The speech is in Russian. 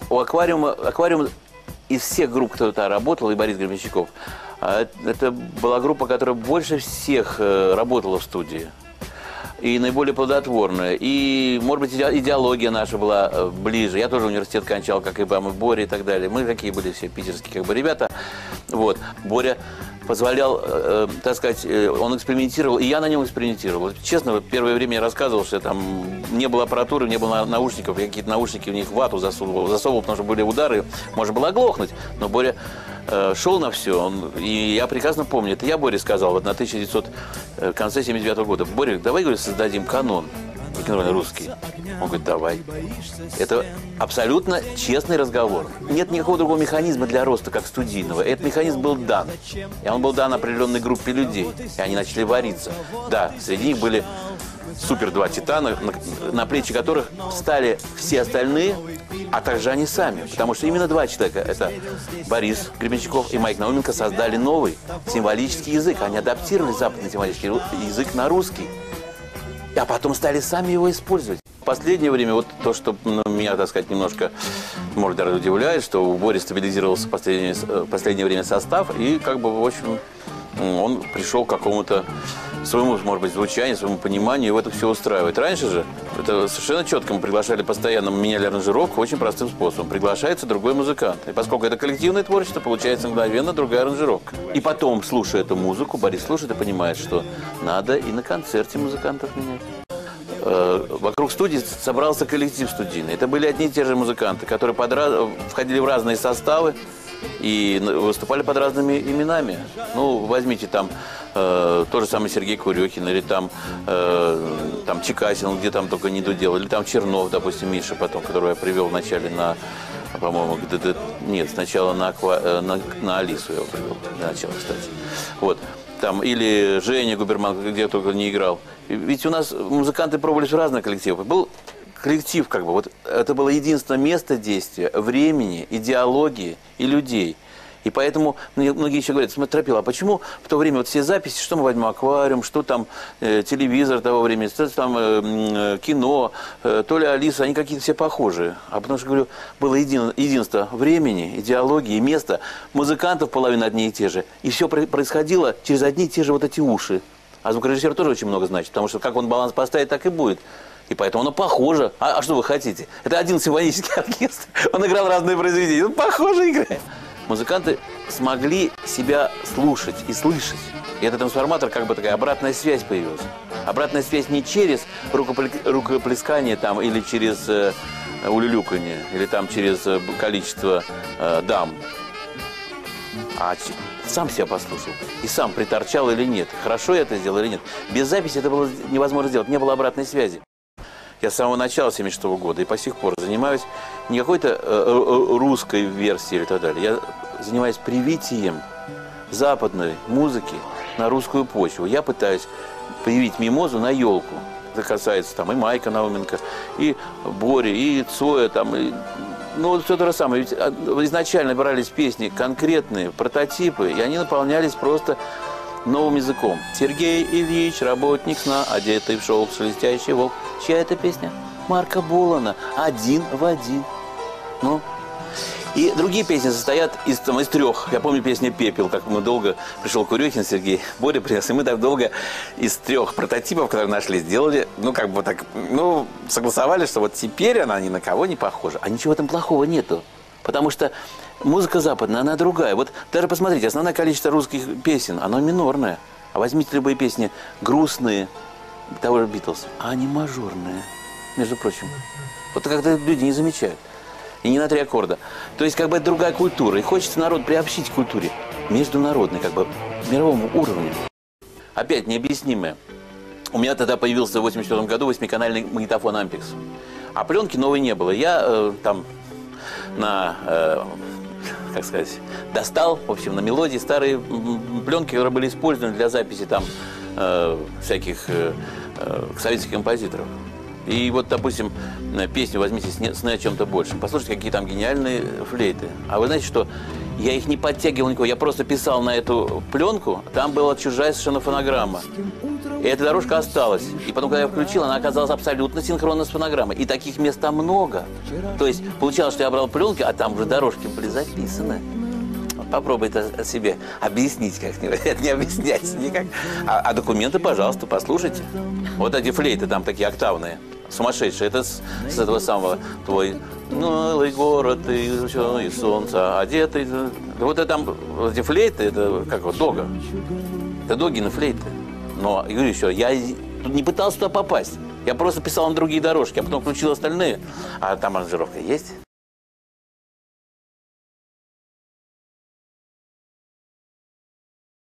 у аквариум из всех групп, кто там работал, и Борис Гребенщиков, это была группа, которая больше всех работала в студии. И наиболее плодотворная. И, может быть, идеология наша была ближе. Я тоже университет кончал, как и Боря и так далее. Мы такие были все питерские как бы ребята. Вот. Боря позволял, так сказать, он экспериментировал, и я на нем экспериментировал. Честно, первое время я рассказывал, что там не было аппаратуры, не было наушников, я какие-то наушники в них вату засовывал, потому что были удары, можно было оглохнуть. Но Боря шел на все, и я прекрасно помню, это я Боре сказал вот на 1900, в конце 79 года, Боря, давай, говорю, создадим канон русский. Он говорит, давай. Это абсолютно честный разговор. Нет никакого другого механизма для роста, как студийного. Этот механизм был дан. И он был дан определенной группе людей. И они начали вариться. Да, среди них были супер два титана, на плечи которых встали все остальные, а также они сами. Потому что именно два человека, это Борис Гребенщиков и Майк Науменко, создали новый символический язык. Они адаптировали западный символический язык на русский. А потом стали сами его использовать. В последнее время, вот то, что меня, так сказать, немножко, может, даже удивляет, что у Бори стабилизировался в последнее время состав, и, как бы, в общем, он пришел к какому-то своему, может быть, звучанию, своему пониманию, и это все устраивает. Раньше же, это совершенно четко, мы приглашали постоянно, мы меняли аранжировку очень простым способом. Приглашается другой музыкант. И поскольку это коллективное творчество, получается мгновенно другая аранжировка. И потом, слушая эту музыку, Борис слушает и понимает, что надо и на концерте музыкантов менять. Вокруг студии собрался коллектив студийный. Это были одни и те же музыканты, которые входили в разные составы и выступали под разными именами. Ну, возьмите там тот же самый Сергей Курехин, или там Чекасин, где там только не дудел, или там Чернов, допустим, Миша потом, которого я привел вначале на, по-моему, нет, сначала на Алису я его привел, для начала, кстати. Вот. Там, или Женя Губерман, где только не играл. Ведь у нас музыканты пробовались в разных коллективах. Был коллектив, как бы, вот это было единственное место действия, времени, идеологии и людей. И поэтому многие еще говорят, смотри, Тропила, а почему в то время вот все записи, что мы возьмем, аквариум, что там телевизор того времени, что там кино, то ли Алиса, они какие-то все похожие. А потому что, говорю, было единство времени, идеологии и места, музыкантов половина одни и те же. И все происходило через одни и те же вот эти уши. А звукорежиссер тоже очень много значит, потому что как он баланс поставит, так и будет. И поэтому оно похоже. А что вы хотите? Это один симфонический оркестр. Он играл разные произведения. Он похоже играет. Музыканты смогли себя слушать и слышать. И этот трансформатор, как бы такая обратная связь появилась. Обратная связь не через рукоплескание там, или через улюлюканье, или там через количество дам. А сам себя послушал. И сам приторчал или нет. Хорошо я это сделал или нет. Без записи это было невозможно сделать. Не было обратной связи. Я с самого начала 1976 года и по сих пор занимаюсь не какой-то русской версией или так далее. Я занимаюсь привитием западной музыки на русскую почву. Я пытаюсь привить мимозу на елку. Это касается там и Майка Науменко, и Бори, и Цоя, там, и, ну вот все то же самое. Ведь изначально брались песни конкретные, прототипы, и они наполнялись просто новым языком. Сергей Ильич, работник сна, одетый в шелк, шелестящий волк. Чья это песня? Марка Болана. Один в один. Ну. И другие песни состоят из трех. Я помню песню «Пепел», как мы долго, пришел Курехин Сергей, Боря принес, и мы так долго из трех прототипов, которые нашли, сделали, ну, как бы так, ну, согласовали, что вот теперь она ни на кого не похожа. А ничего в этом плохого нету. Потому что музыка западная, она другая. Вот даже посмотрите, основное количество русских песен, оно минорное. А возьмите любые песни грустные, того же Битлз, а они мажорные, между прочим. Вот как-то люди не замечают. И не на 3 аккорда. То есть, как бы, это другая культура. И хочется народ приобщить к культуре международной, как бы, мировому уровню. Опять необъяснимое. У меня тогда появился в 1984 году 8-канальный магнитофон Ampex. А пленки новой не было. Я там как сказать, достал, в общем, на мелодии старые пленки, которые были использованы для записи там всяких советских композиторов. И вот, допустим, песню «Возьмите сны о чем-то большем». Послушайте, какие там гениальные флейты. А вы знаете, что я их не подтягивал никого, я просто писал на эту пленку, там была чужая совершенно фонограмма. И эта дорожка осталась. И потом, когда я включил, она оказалась абсолютно синхронна с фонограммой. И таких мест там много. То есть получалось, что я брал пленки, а там уже дорожки были записаны. Попробуй это себе объяснить как-нибудь. Это не объясняется никак. А документы, пожалуйста, послушайте. Вот эти флейты там такие октавные, сумасшедшие. Это с этого самого твой милый город и солнце одетый. Вот это там, эти флейты, это как вот дога. Это догины флейты. Но, говорю еще, я не пытался туда попасть. Я просто писал на другие дорожки, а потом включил остальные. А там аранжировка есть.